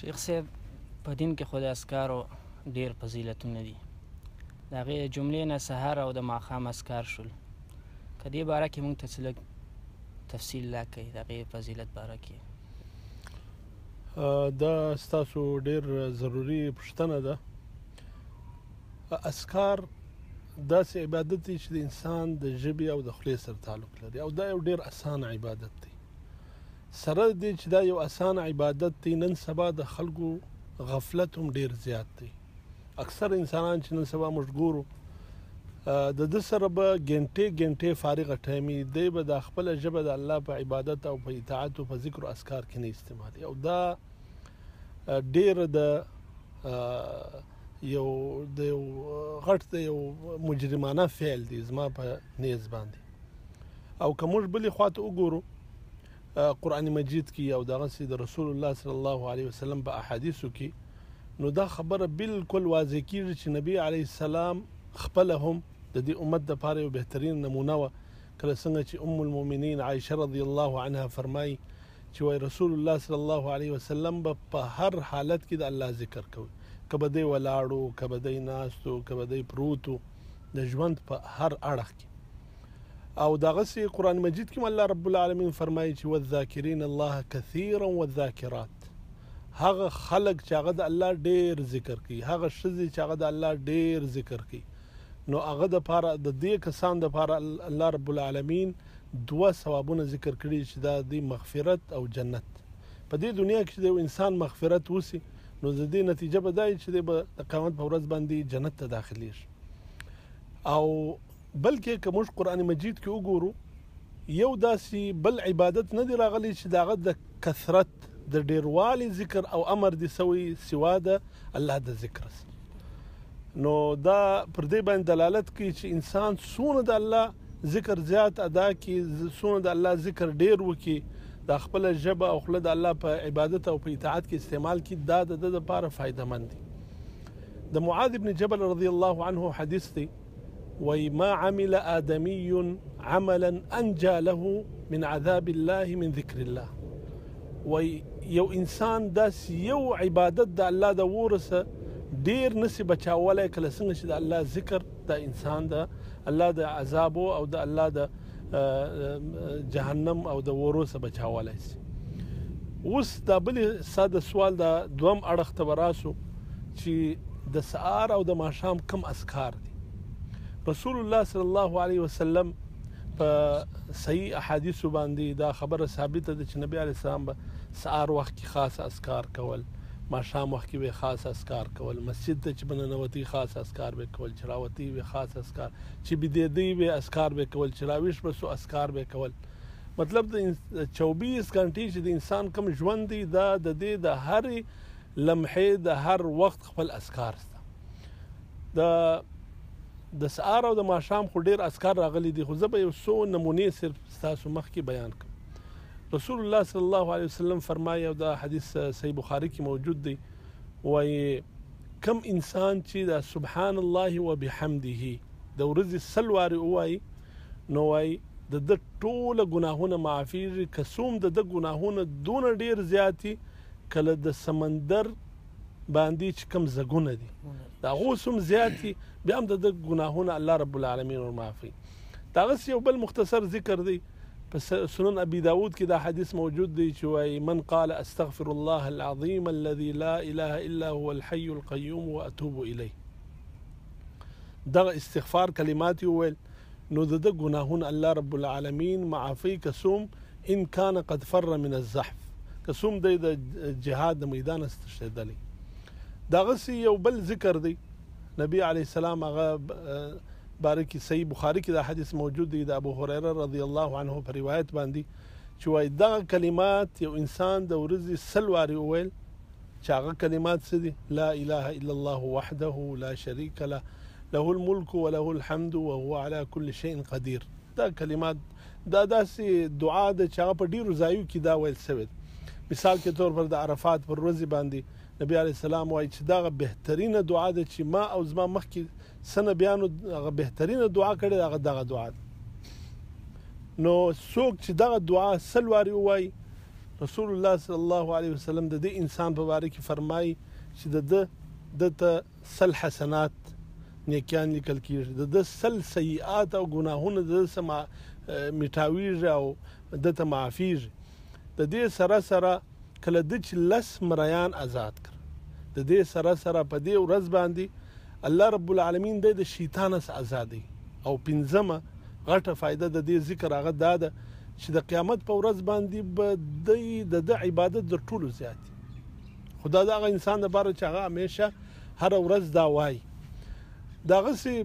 شیخ صاحب په دین کې خو د اذکارو ډېر فضیلتونه دي. د هغې د جملې نه سهار او د ماښام اذکار شول. که دې باره کې موږ ته څه لږ تفصیل راکړئ د هغې فضیلت باره کې. دا ستاسو ډېر ضروري پوښتنه ده. اذکار داسې عبادت دی چې د انسان د ژبې او د خولې سره تعلق لري او دا یو ډېر اسانه عبادت دی. سره د دې چې دا یو اسانه عبادت دی، نن سبا د خلکو غفلت هم ډېر زیات دی. اکثر انسانان چې نن سبا موږ ګورو د ده سره به ګنټې فارغه ټایم وي، دی به د خپله ژبه د الله په عبادت او په اطاعت او په ذکر او اذکار کې نه استعمالوي او دا ډېره د یو غټ د یو مجرمانه فعل دی زما په نیز باندې. او که موږ بلې خواته وګورو قرآن مجید کې او دغسې د رسول الله صلی الله علیه وسلم په احادیثو کې، نو دا خبره بالکل واضح کېږي چې نبی علیه السلام خپله هم د دې امت دپاره یو بهترین نمونه وه. کله څنګه چې ام المؤمنین عایشه رضی الله عنها فرمایي چې وایي رسول الله صلی الله علیه وسلم به په هر حالت کې د الله ذکر کوي، که به دی ولاړو، که به دی ناستو، که به دی پروتو، د ژوند په هر اړخ کې. او دغسې قرآن مجید کې الله رب العالمین فرمایي چې والذاکرین الله کثیرا والذاکرات، هغه خلک چې هغه د الله ډېر ذکر کوي، هغه ښځې چې هغه د الله ډېر ذکر کوي، نو هغه دپاره د دې کسان دپاره الله رب العالمین 2 ثوابونه ذکر کړي چې دا دی مغفرت او جنت. په دې دنیا کې چې د یو انسان مغفرت وسي، نو د دې نتیجه به دا وي چې دی به د قیامت په ورځ باندې جنت ته داخلیږي. او بلکې که موږ قرآن مجید کې وګورو، یو داسې بل عبادت نه دی راغلی چې د هغه د کثرت د ډیروالي ذکر او امر دي سوی سوا د الله د ذکر. نو دا پر دې باندې دلالت کوي چې انسان څونه د الله ذکر زیات ادا کړي، څونه د الله ذکر ډیر وکړي، د خپله ژبه او خوله د الله په عبادت او په اطاعت کې استعمال کړي، دا د ده دپاره فایده مند دی. د معاذ بن جبل رضی الله عنه حدیث دی، وی ما عمل آدمی عملا انجا له من عذاب الله من ذکر الله. وی یو انسان داسې یو عبادت د الله د ورسه ډیر نسی بچاولی کله څنګه چې د الله ذکر د انسان د الله د عذابو او د الله د جهنم او د ورو څخه بچاولی سي. اوس دا بلې ساده سوال د دویم اړخ ته به راسو چې د سهار او د ماښام کم اذکار دي. رسول الله صلی الله علیه وسلم په صحیح احادیثو باندې دا خبره ثابته ده چې نبی علیه السلام به سهار وخت کې خاص اذکار کول، ماښام وخت کې به خاص اذکار کول، مسجد ته چې به ننوتي خاص اذکار به کول، چې راوتي به خاص اذکار، چې بېدېدی به اذکار به کول، چې راویښ به سو اذکار به کول. مطلب د 24 غنټې چې د انسان کم ژوند دی، دا د دې د هرې لمحې د هر وخت خپل اذکار شته. د سهار او د ماښام خو ډېر اذکار راغلي دي، خو زه به یو څو نمونې صرف ستاسو مخکې بیان کړم. رسول الله صلی الله علیه وسلم فرمایي، او دا حدیث صحیح بخاري کې موجود دی، وایي کم انسان چې دا سبحان الله وبحمده د ورځې 100 وارې ووایي، نو وایي د ده ټوله ګناهونه معافېږي. که څوم د ده ګناهونه دونه ډېر زیات دي، کله د سمندر باندې چې کم زګونه دي د هغو څوم زیات دي، بیا هم د ده ګناهونه الله رب العالمین ورمعافوي. دغسې یو بل مختصر ذکر دی په سنن ابي داود کې دا حدیث موجود دی چې وایي من قال استغفر الله العظیم الذي لا اله الا هو الحي القيوم واتوب الیه. دغه استغفار کلمات وویل، نو د ده ګناهونه الله رب العالمین معافوي، که څوم ان کان قد فر من الزحف، که څوم دی د جهاد د میدان استشهدلی. دغسې یو بل ذکر دی نبی علیه السلام هغه باره کې صحیح بخاري کې دا حدیث موجود دی د ابو هریره رضی الله عنه په روایت باندې چې وایي دغه کلمات یو انسان د ورځې 100 وارې وویل، چې هغه کلمات څه دي؟ لا اله الا الله وحده لا شریک له له الملک وله الحمد وهو على كل شيء قدیر. دا کلمات دا داسې دعا ده چې هغه په ډېرو ځایو کې دا ویل شوی ده. مثال کې طور پر د عرفات پر ورځې باندې نبی علیه السلام وایي چې دغه بهترینه دعا ده چې ما او زما مخکې څه نبیانو هغه بهترینه دعا کړې ده، هغه دغه دعا ده. نو څوک چې دغه دعا 100 وارې ووایي، رسول الله صلی الله علیه وسلم د دې انسان په باره کې فرمایي چې د ته سل حسنات نیکیان لیکل کېږي، د سل سیئات او ګناهونه د څه میټاویږي او د ته معافیږي. د دې سره سره کله د چې 10 مریان آزاد کړ، د دې سره سره په دې ورځ باندې الله رب العالمین د شیطان څخه آزادوي. او پنځمه غټه فایده د دې ذکر هغه دا ده چې د قیامت په ورځ باندې به د عبادت د ټولو زیات خدا د هغه انسان لپاره چې هغه همیشه هر ورځ دا وایي. دغسې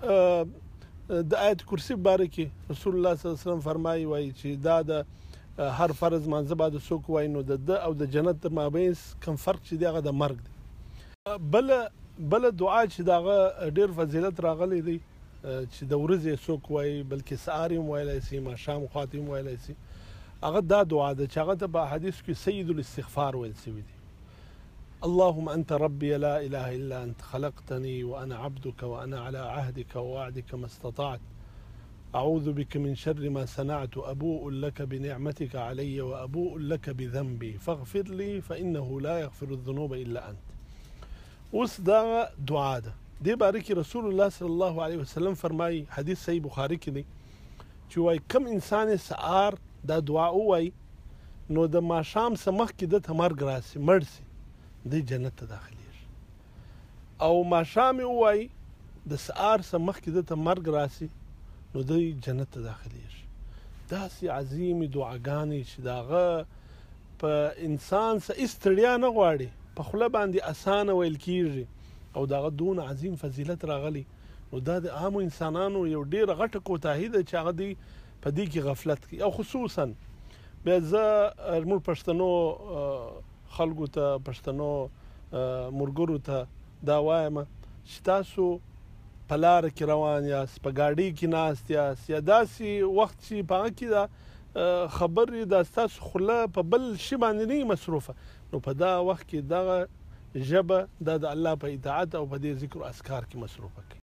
د آیت کرسی باره کې رسول الله صلی الله علیه وسلم فرمایي وایي چې دا د هر فرض مانځه باندې څوک وایي نو د او د جنت تر مابین کم فرق چې دی هغه د مرګ دی. بله دعا چې دغه ډېر فضیلت راغلی دی چې د ورځې څوک وایي بلکې سهار هم ویلی سي، ماښام خواته هم ویلی سي، هغه دا دعا ده چې هغه ته په احادیث کې سید الاستغفار ویل سوي دي. اللهم أنت ربي لا إله إلا أنت خلقتني وأنا عبدك وأنا على عهدك ووعدك ما استطعت أعوذ بك من شر ما صنعت أبوء لك بنعمتك علي وأبوء لك بذنبي فاغفر لي فإنه لا يغفر الذنوب إلا أنت. اوس دا دعا ده. دې باره کې رسول الله صلی الله علیه وسلم فرمایي، حدیث صحیح بخاري کې دی چې وایي کم انسان سهار دا دعا ووایي نو د ماښام څخه مخکې د ته مرګ راسي، مړ سي، دی جنت ته داخلیږي. او ماښام یې ووایي د سهار څخه مخکې د ته مرګ راسي نو دی جنت ته داخلیږي. داسې عظیمې دعاګانې چې د هغه په انسان څه هېڅ ستړیا نه غواړي، په خوله باندې اسانه ویل کېږي او دغه دون عظیم فضیلت راغلی. نو دا د عامو انسانانو یو ډېره غټه کوتاهي ده چې هغه دوی په دې کې غفلت کوي. او خصوصا بیا زه زموږ پښتنو خلکو ته، پښتنو ملګرو ته دا وایم چې تاسو په لاره کې روان یاست، په ګاډۍ کې ناست یاست، یا داسې وخت چې په هغه کې دا خبرې دا ستاسو خوله په بل شي باندې نه مصروفه، نو په دا وخت کې دغه ژبه دا د الله په اطاعت او په دې ذکر او اذکار کې مصروفه کړئ.